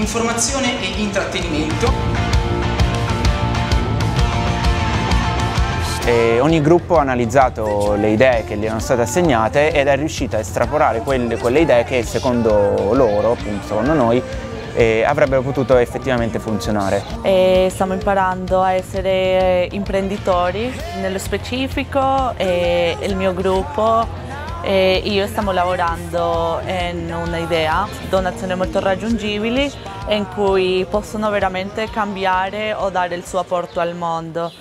informazione e intrattenimento. E ogni gruppo ha analizzato le idee che gli erano state assegnate ed è riuscito a estrapolare quelle idee che secondo loro, appunto secondo noi, avrebbero potuto effettivamente funzionare. E stiamo imparando a essere imprenditori, nello specifico il mio gruppo e io stiamo lavorando in un'idea, donazioni molto raggiungibili in cui possono veramente cambiare o dare il suo apporto al mondo.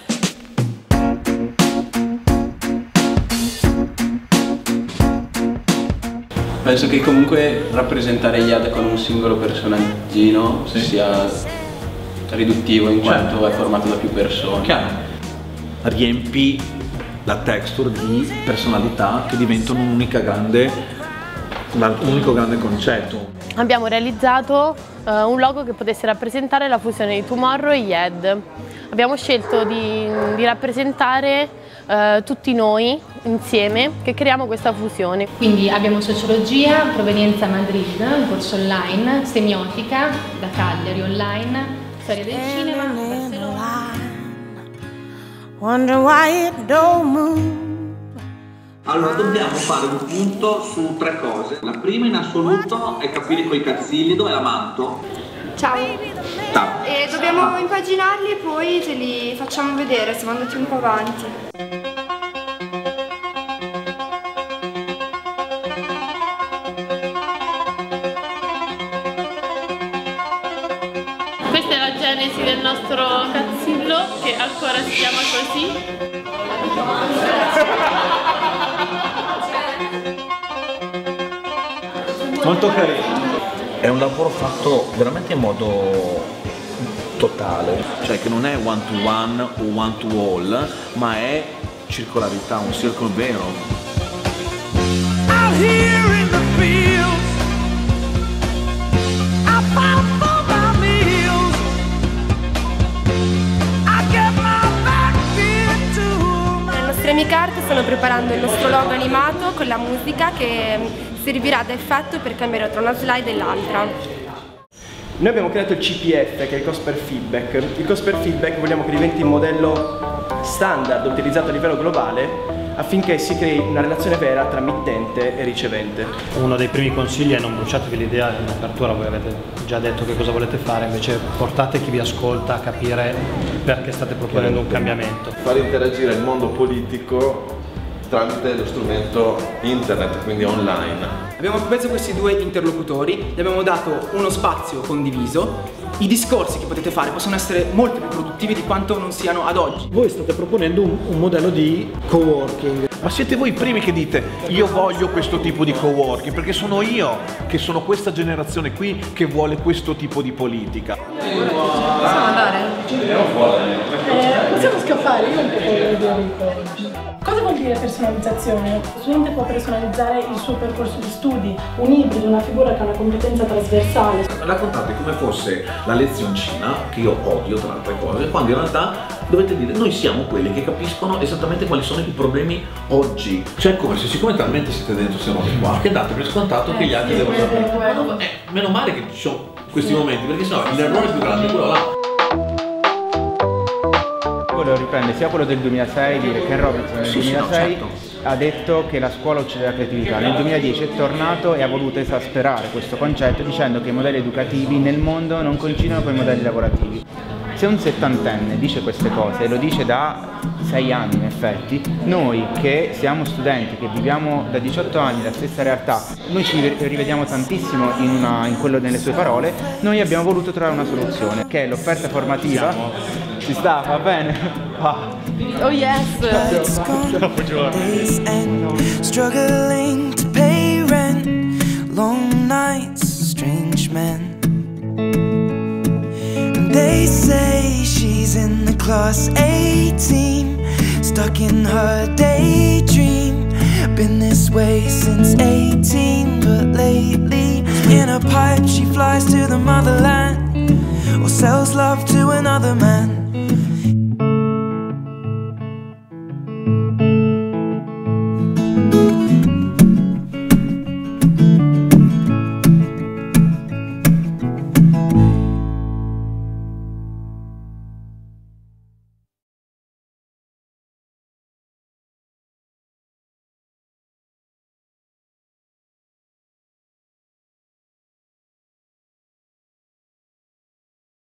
Penso che comunque rappresentare Yad con un singolo personaggino sia riduttivo in quanto è formato da più persone. Chiaro. Riempi la texture di personalità che diventano un unico grande concetto. Abbiamo realizzato un logo che potesse rappresentare la fusione di Tomorrow e Yad. Abbiamo scelto di rappresentare tutti noi insieme che creiamo questa fusione. Quindi abbiamo sociologia, provenienza Madrid, un corso online, semiotica da Cagliari online, storia del cinema, Barcellona. Allora dobbiamo fare un punto su 3 cose. La prima in assoluto è capire coi cazzilli dov'è la manto. Ciao. Ciao. E dobbiamo impaginarli e poi te li facciamo vedere, siamo andati un po' avanti. Questa è la genesi del nostro cazzillo che ancora si chiama così. Molto carino. È un lavoro fatto veramente in modo totale, cioè che non è one to one o one to all, ma è circolarità, un circolo vero. Le nostre amiche art stanno preparando il nostro logo animato con la musica che servirà da effetto per cambiare tra una slide e l'altra. Noi abbiamo creato il CPF, che è il cost per feedback. Il cost per feedback vogliamo che diventi un modello standard utilizzato a livello globale affinché si crei una relazione vera tra mittente e ricevente. Uno dei primi consigli è non bruciatevi l'idea in apertura, voi avete già detto che cosa volete fare, invece portate chi vi ascolta a capire perché state proponendo un cambiamento. Far interagire il mondo politico tramite lo strumento internet, quindi online. Abbiamo preso questi 2 interlocutori, gli abbiamo dato uno spazio condiviso. I discorsi che potete fare possono essere molto più produttivi di quanto non siano ad oggi. Voi state proponendo un modello di coworking. Ma siete voi i primi che dite io voglio questo tipo di coworking, perché sono io che sono questa generazione qui che vuole questo tipo di politica. Possiamo andare? Possiamo scappare, io non posso vedere. Cosa vuol dire personalizzazione? Lo studente può personalizzare il suo percorso di studi, un ibrido, una figura che ha una competenza trasversale. Raccontate come fosse la lezioncina, che io odio tra altre cose, quando in realtà dovete dire noi siamo quelli che capiscono esattamente quali sono i problemi oggi. Cioè come se siccome talmente siete dentro queste robe qua che date per scontato che gli altri devono sapere. Meno male che ci sono questi momenti, perché sennò l'errore più grande è quello là. Volevo riprendere sia quello del 2006, dire che Robinson nel 2006 ha detto che la scuola uccide la creatività, nel 2010 è tornato e ha voluto esasperare questo concetto dicendo che i modelli educativi nel mondo non coincidono con i modelli lavorativi. Se un 70enne dice queste cose, e lo dice da 6 anni in effetti, noi che siamo studenti, che viviamo da 18 anni la stessa realtà, noi ci rivediamo tantissimo in quello nelle sue parole, noi abbiamo voluto trovare una soluzione, che è l'offerta formativa. Si sta, va bene? Oh yes! Struggling to pay rent, long nights, strange men. They say she's in the class A team, stuck in her daydream. Been this way since 18, but lately in a pipe she flies to the motherland, or sells love to another man.